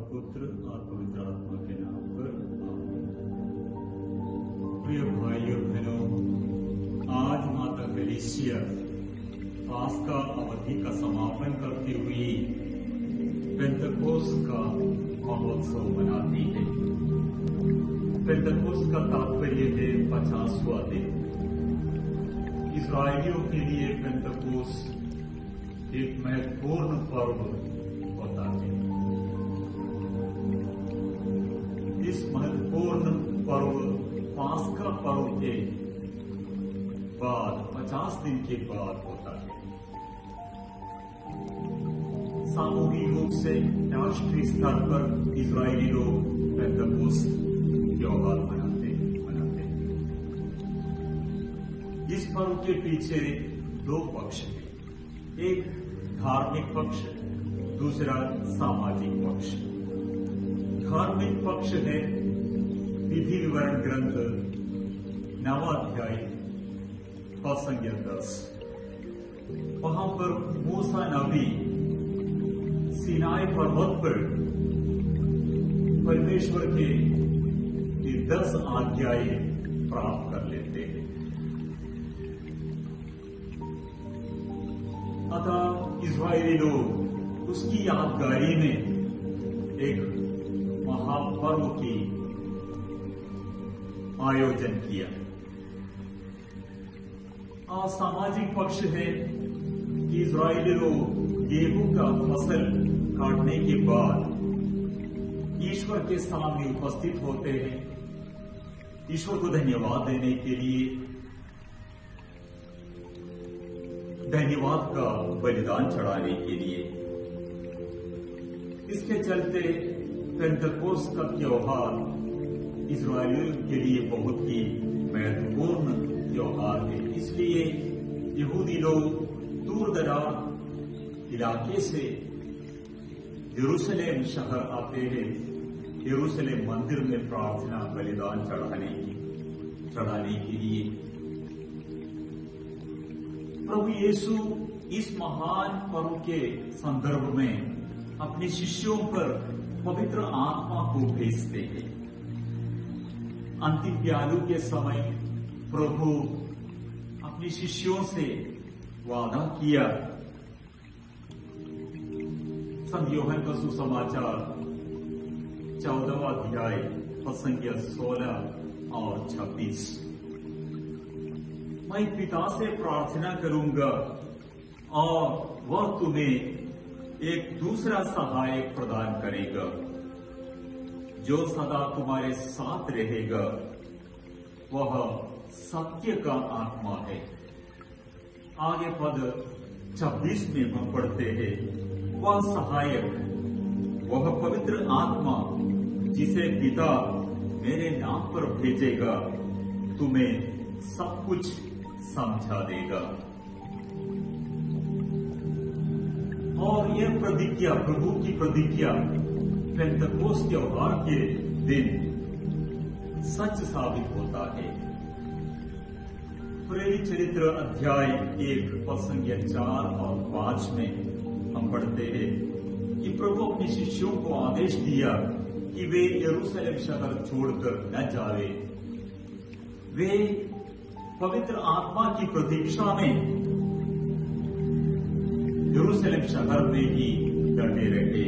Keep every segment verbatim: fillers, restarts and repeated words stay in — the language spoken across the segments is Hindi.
पुत्र और पवित्र आत्मा के नाम पर प्रिय भाइयों बहनों, आज माता कलीसिया पास्का अवधि का समापन करती हुई पेंतकोस्त का महोत्सव मनाती है। पेंतकोस्त का तात्पर्य है पचासवां दिन। इस्राएलियों के लिए पेंतकोस्त एक महत्वपूर्ण पर्व होता है। इस महत्वपूर्ण पर्व पास्का पर्व के बाद पचास दिन के बाद होता है। सामूहिक रूप से राष्ट्रीय स्तर पर इजरायली लोग पेंतकोस्त त्योहार मनाते मनाते हैं। इस पर्व के पीछे दो पक्ष हैं, एक धार्मिक पक्ष, दूसरा सामाजिक पक्ष। धार्मिक पक्ष है विधि विवरण ग्रंथ नवाध्याय पद संख्या दस। वहां पर मूसा नबी सीनाई पर्वत पर परमेश्वर के ये दस आज्ञाएं प्राप्त कर लेते हैं। अतः इस्राएली लोग उसकी यादगारी में एक महापर्व की आयोजन किया। और सामाजिक पक्ष है कि इस्राएली लोग गेहूं का फसल काटने के बाद ईश्वर के सामने उपस्थित होते हैं, ईश्वर को धन्यवाद देने के लिए धन्यवाद का बलिदान चढ़ाने के लिए। इसके चलते पेंतकोस्त का त्योहार इस्राएलियों के लिए बहुत ही महत्वपूर्ण त्योहार है। इसलिए यहूदी लोग दूर दराज इलाके से यरूशलेम शहर आते हैं, यरूशलेम मंदिर में प्रार्थना बलिदान चढ़ाने चढ़ाने के लिए। प्रभु यीशु इस महान पर्व के संदर्भ में अपने शिष्यों पर पवित्र आत्मा को भेजते हैं। अंतिम प्यालू के समय प्रभु अपने शिष्यों से वादा किया। संत यूहन्ना का सुसमाचार चौदहवां अध्याय पद संख्या सोलह और छब्बीस। मैं पिता से प्रार्थना करूंगा और वह तुम्हें एक दूसरा सहायक प्रदान करेगा जो सदा तुम्हारे साथ रहेगा। वह सत्य का आत्मा है। आगे पद छब्बीस में हम पढ़ते हैं, वह सहायक, वह पवित्र आत्मा जिसे पिता मेरे नाम पर भेजेगा, तुम्हें सब कुछ समझा देगा। और यह प्रतिज्ञा, प्रभु की प्रतिज्ञा पेंतकोस्त त्योहार के दिन सच साबित होता है। प्रेरित चरित्र अध्याय एक पद संख्या चार और पांच में हम पढ़ते हैं कि प्रभु अपने शिष्यों को आदेश दिया कि वे यरूशलेम शहर छोड़कर न जावे। वे पवित्र आत्मा की प्रतीक्षा में यरूशलेम शहर में ही डटे रहे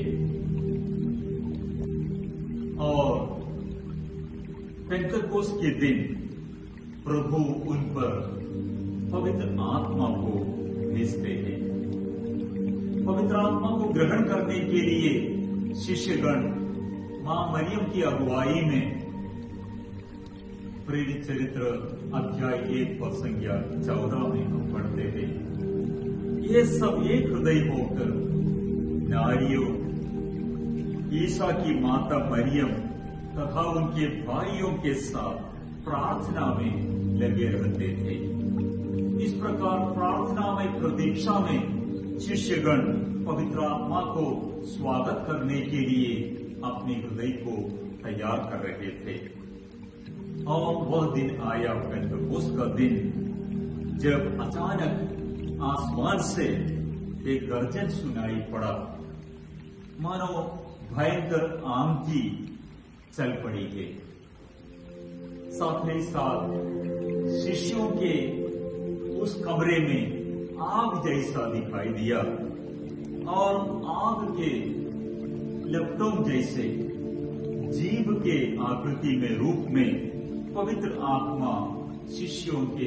और पेंतकोस्त के दिन प्रभु उन पर पवित्र आत्मा को भेजते हैं। पवित्र आत्मा को ग्रहण करने के लिए शिष्यगण मां मरियम की अगुवाई में प्रेरित चरित्र अध्याय एक पद संख्या चौदह में हम पढ़ते हैं, ये सब एक हृदय होकर नारियों ईसा की माता मरियम तथा उनके भाइयों के साथ प्रार्थना में लगे रहते थे। इस प्रकार प्रार्थना में प्रतीक्षा में शिष्यगण पवित्र आत्मा को स्वागत करने के लिए अपने हृदय को तैयार कर रहे थे। और वह दिन आया, पेंतकोस्त का दिन, जब अचानक आसमान से एक गर्जन सुनाई पड़ा, मानो भयंकर आंधी चल पड़ी है। साथ ही साथ शिष्यों के उस कमरे में आग जैसा दिखाई दिया और आग के लपटों जैसे जीव के आकृति में रूप में पवित्र आत्मा शिष्यों के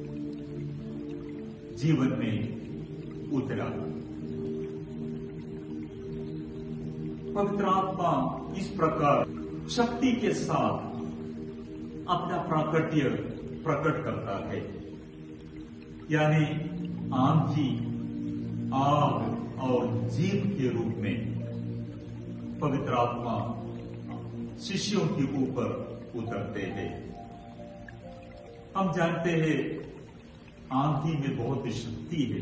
जीवन में उतरा। पवित्र आत्मा इस प्रकार शक्ति के साथ अपना प्राकट्य प्रकट करता है, यानी आंधी, आग और जीव के रूप में पवित्र आत्मा शिष्यों के ऊपर उतरते हैं। हम जानते हैं आंधी में बहुत शक्ति है।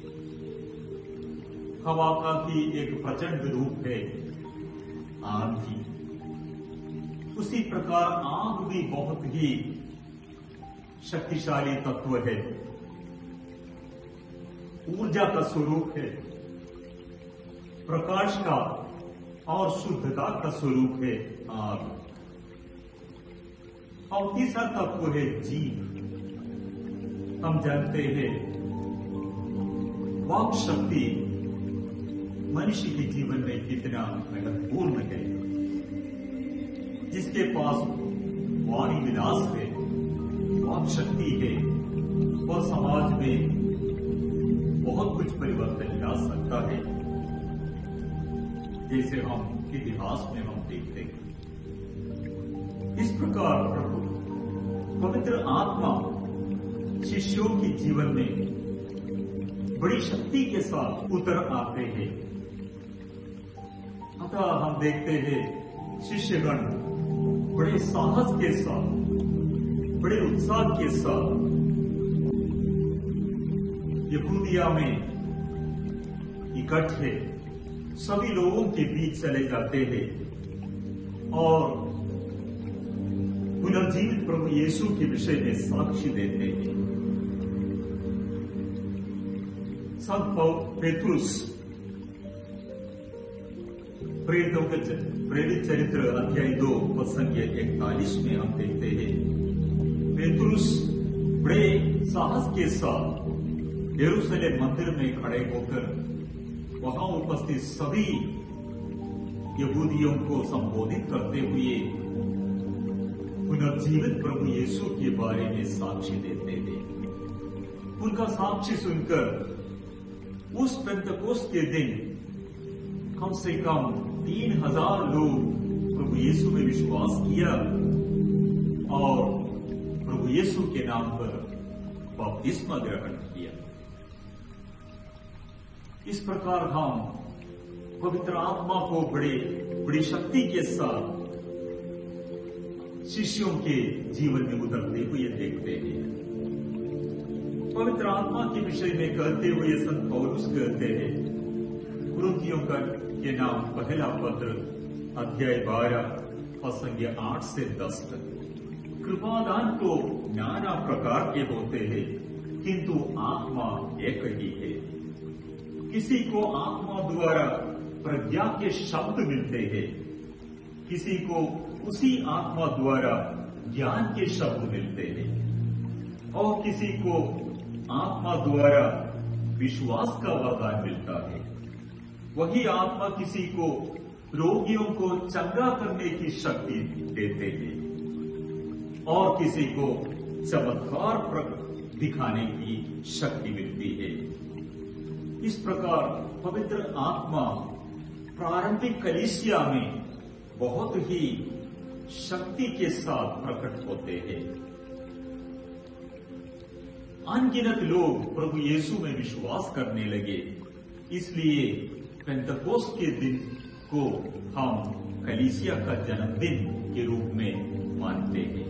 हवा का की एक प्रचंड रूप है आंधी। उसी प्रकार आग भी बहुत ही शक्तिशाली तत्व है, ऊर्जा का स्वरूप है, प्रकाश का और शुद्धता का स्वरूप है आग। और तीसरा तत्व है जीव। हम जानते हैं वाक शक्ति मनुष्य के जीवन में कितना महत्वपूर्ण है। जिसके पास वाणी विलास है, वाक शक्ति है, और समाज में बहुत कुछ परिवर्तन ला सकता है, जैसे हम इतिहास में हम देखते हैं। इस प्रकार प्रभु पवित्र आत्मा शिष्यों के जीवन में बड़ी शक्ति के साथ उतर आते हैं। अतः हम देखते हैं शिष्यगण बड़े साहस के साथ, बड़े उत्साह के साथ यहूदिया में इकट्ठे सभी लोगों के बीच चले जाते हैं और पुनर्जीवित प्रभु यीशु के विषय में साक्ष्य देते हैं। संत पेतरुस प्रेरितों के प्रेरित चरित्र अध्याय दो पद संख्या इकतालीस में हम देखते हैं पेतरुस बड़े साहस के साथ यरूशलेम मंदिर में खड़े होकर वहां उपस्थित सभी यहूदियों को संबोधित करते हुए पुनर्जीवित प्रभु यीशु के बारे में साक्ष्य देते हैं। उनका साक्ष्य सुनकर उस पेंतकोस्त के दिन कम से कम तीन हजार लोग प्रभु यीशु में विश्वास किया और प्रभु यीशु के नाम पर बपतिस्मा ग्रहण किया। इस प्रकार हम पवित्र आत्मा को बड़े बड़ी शक्ति के साथ शिष्यों के जीवन में उतरते हुए देखते हैं। पवित्र आत्मा के विषय में कहते हुए संत पौलुस कहते हैं, कुरिन्थियों का के नाम पहला पत्र अध्याय बारह पद संख्या आठ से दस तक, कृपादान तो नाना प्रकार के होते हैं किंतु आत्मा एक ही है। किसी को आत्मा द्वारा प्रज्ञा के शब्द मिलते हैं, किसी को उसी आत्मा द्वारा ज्ञान के शब्द मिलते हैं और किसी को आत्मा द्वारा विश्वास का वरदान मिलता है। वही आत्मा किसी को रोगियों को चंगा करने की शक्ति देते हैं और किसी को चमत्कार दिखाने की शक्ति मिलती है। इस प्रकार पवित्र आत्मा प्रारंभिक कलीसिया में बहुत ही शक्ति के साथ प्रकट होते हैं। अनगिनत लोग प्रभु यीशु में विश्वास करने लगे, इसलिए पेंतकोस्त के दिन को हम कलीसिया का जन्मदिन के रूप में मानते हैं।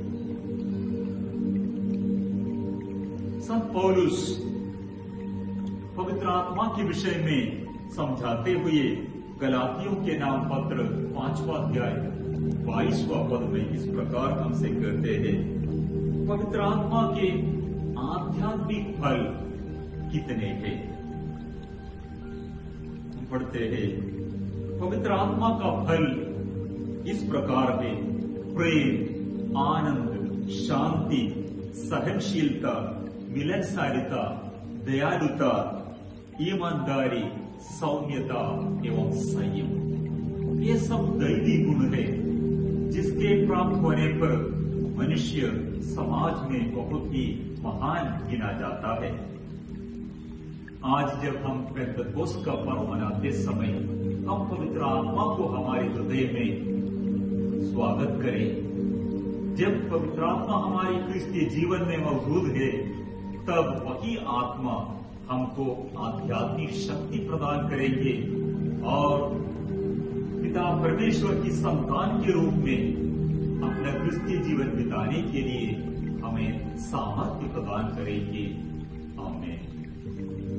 संत पौलुस पवित्र आत्मा के विषय में समझाते हुए गलातियों के नाम पत्र पांचवा अध्याय बाईसवां पद में इस प्रकार हमसे कहते हैं, पवित्र आत्मा के आध्यात्मिक फल कितने हैं। हम पढ़ते हैं, पवित्र आत्मा का फल इस प्रकार है: प्रेम, आनंद, शांति, सहनशीलता, मिलनसारिता, दयालुता, ईमानदारी, सौम्यता एवं संयम। ये सब दैवी गुण है जिसके प्राप्त होने पर मनुष्य समाज में बहुत ही महान गिना जाता है। आज जब हम पेंटेकोस्त का पर्व मनाते समय हम पवित्र आत्मा को हमारे हृदय में स्वागत करें। जब पवित्र आत्मा हमारे क्रिस्तीय जीवन में मौजूद है, तब वही आत्मा हमको आध्यात्मिक शक्ति प्रदान करेंगे और पिता परमेश्वर की संतान के रूप में अपना क्रिस्तीय जीवन बिताने के लिए हमें सामर्थ्य प्रदान करेंगे। आमीन।